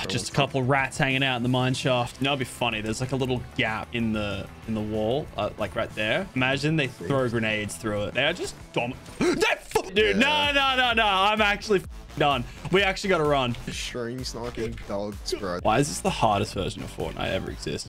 Just a couple of rats hanging out in the mine shaft. You know, it'd be funny. There's like a little gap in the wall, like right there. Imagine they throw grenades through it. They are just dumb. Dude, no. I'm actually done. We actually got to run. Strings knocking dogs, bro. Why is this the hardest version of Fortnite ever exist?